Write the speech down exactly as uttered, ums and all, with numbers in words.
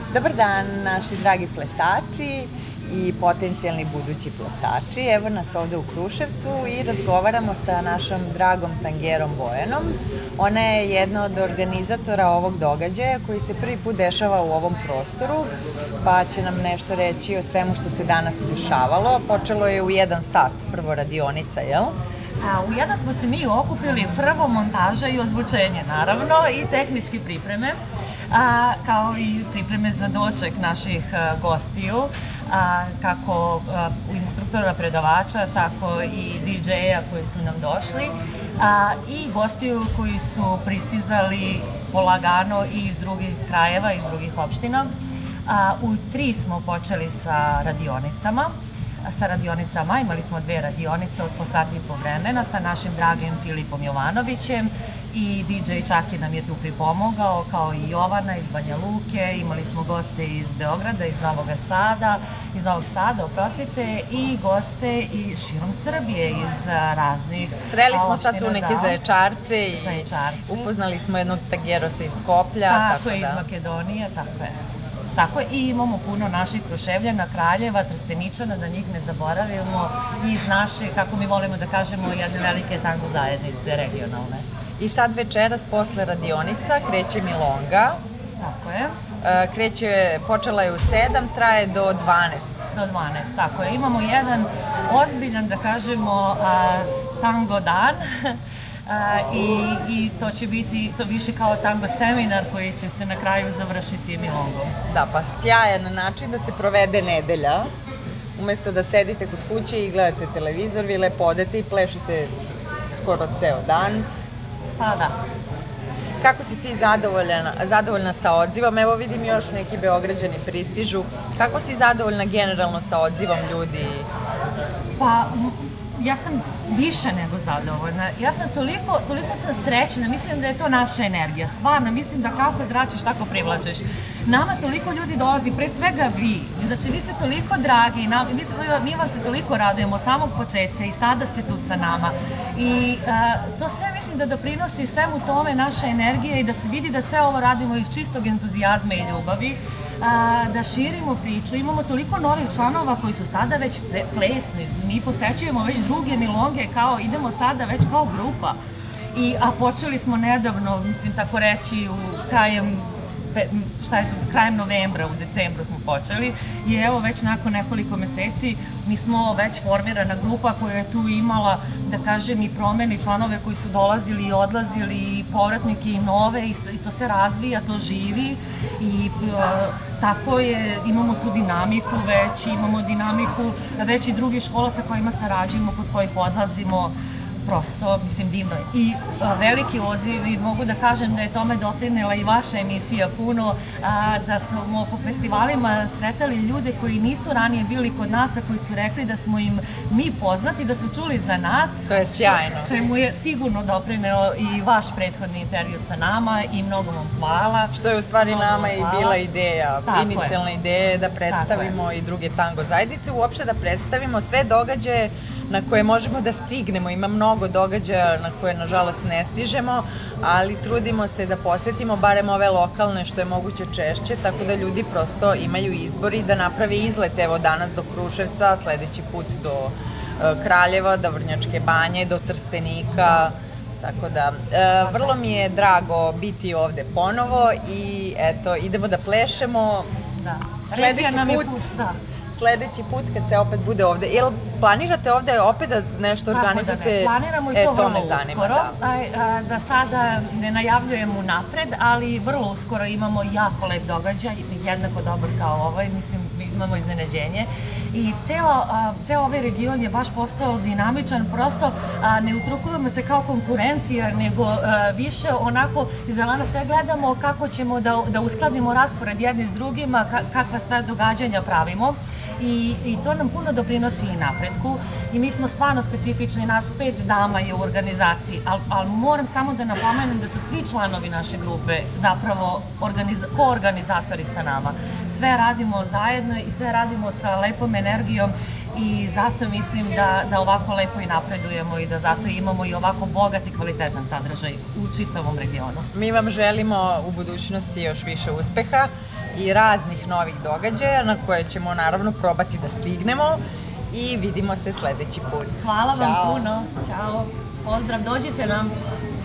Dobar dan, naši dragi plesači i potencijalni budući plesači. Evo nas ovde u Kruševcu i razgovaramo sa našom dragom tangerom Bojanom. Ona je jedna od organizatora ovog događaja koji se prvi put dešava u ovom prostoru, pa će nam nešto reći o svemu što se danas dešavalo. Počelo je u jedan sat, prvo radionica, jel? U jedan smo se mi okupili, prvo montaža i ozvučenje, naravno, i tehničke pripreme, kao i pripreme za doček naših gostiju, kako instruktora predavača, tako i di džeja koji su nam došli i gostiju koji su pristizali polagano i iz drugih krajeva, iz drugih opština. U tri smo počeli sa radionicama. sa radionicama. Imali smo dve radionice od po sat i po vremena sa našim dragim Filipom Jovanovićem i di džej Čaki nam je tu pripomogao, kao i Jovana iz Banja Luke. Imali smo goste iz Beograda, iz Novog Sada, iz Novog Sada, oprostite, i goste i širom Srbije iz raznih opština. Sreli smo sad tu neke Zaječarce i upoznali smo jednog tangerosa iz Skoplja. Tako je, iz Makedonije, tako je. Tako, i imamo puno naših Kruševljana, Kraljeva, Trsteničana, da njih ne zaboravimo, i iz naše, kako mi volimo da kažemo, jedne velike tango zajednice regionalne. I sad večeras posle radionica kreće milonga. Tako je. Kreće, počela je u sedam, traje do dvanaest. Do dvanaest, tako je. Imamo jedan ozbiljan, da kažemo, tango dan. I to će biti to više kao tango seminar koji će se na kraju završiti milongom. Da, pa sjajan način da se provede nedelja. Umesto da sedite kod kuće i gledate televizor, vi lepo odete i plešete skoro ceo dan. Pa da. Kako si ti zadovoljna sa odzivom? Evo vidim još neki Beograđani pristižu. Kako si zadovoljna generalno sa odzivom ljudi? Pa ja sam više nego zadovoljna. Ja sam toliko, toliko sam srećna, mislim da je to naša energija, stvarno, mislim da kako zračiš, tako privlačeš. Nama toliko ljudi dolazi, pre svega vi, znači vi ste toliko dragi, mi vam se toliko radujemo od samog početka i sada ste tu sa nama. I to sve mislim da doprinosi svemu tome naše energije i da se vidi da sve ovo radimo iz čistog entuzijazma i ljubavi, da širimo priču. Imamo toliko novih članova koji su sada već plesni, mi posećujemo već druge milonge, kao idemo sada već kao grupa. A počeli smo nedavno, mislim tako reći, u krajem šta je to, krajem novembra, u decembru smo počeli, i evo već nakon nekoliko meseci mi smo već formirana grupa koja je tu imala, da kažem, i promeni članove koji su dolazili i odlazili, i povratnike i nove, i to se razvija, to živi, i tako je, imamo tu dinamiku već, imamo dinamiku već i drugih škola sa kojima sarađujemo, kod kojih odlazimo. Prosto, mislim, divno. I veliki odziv, i mogu da kažem da je tome doprinela i vaša emisija puno, da smo po festivalima sretali ljude koji nisu ranije bili kod nas, a koji su rekli da smo im mi poznati, da su čuli za nas. To je sjajno. Čemu je sigurno doprineo i vaš prethodni intervju sa nama, i mnogo vam hvala. Što je u stvari nama i bila ideja, inicijalna ideja da predstavimo i druge tango zajednice, uopšte da predstavimo sve događaje na koje možemo da stignemo. Ima mnogo događaja na koje, nažalost, ne stižemo, ali trudimo se da posetimo barem ove lokalne što je moguće češće, tako da ljudi prosto imaju izbor i da naprave izlet. Evo danas do Kruševca, sledeći put do Kraljeva, do Vrnjačke Banje, do Trstenika. Tako da, vrlo mi je drago biti ovde ponovo i eto, idemo da plešemo. Sledeći put... Sledeći put kad se opet bude ovde, jel planirate ovde opet da nešto organizujete? Tako da ne, planiramo i to vrlo uskoro, da sada ne najavljujem unapred, ali vrlo uskoro imamo jako lep događaj, jednako dobar kao ovaj, mislim, imamo iznenađenje, i ceo ovaj region je baš postao dinamičan, prosto ne utrukujemo se kao konkurencija, nego više onako iza lana sve gledamo kako ćemo da uskladimo raspored jedni s drugima, kakva sve događanja pravimo. I to nam puno doprinosi i napretku, i mi smo stvarno specifični, nas pet dama je u organizaciji, ali moram samo da napomenem da su svi članovi naše grupe zapravo koorganizatori sa nama. Sve radimo zajedno i sve radimo sa lepom energijom i zato mislim da, da ovako lepo i napredujemo i da zato imamo i ovako bogat i kvalitetan sadržaj u čitavom regionu. Mi vam želimo u budućnosti još više uspeha i raznih novih događaja na koje ćemo naravno probati da stignemo i vidimo se sledeći put. Hvala vam puno. Ćao. Pozdrav, dođite nam.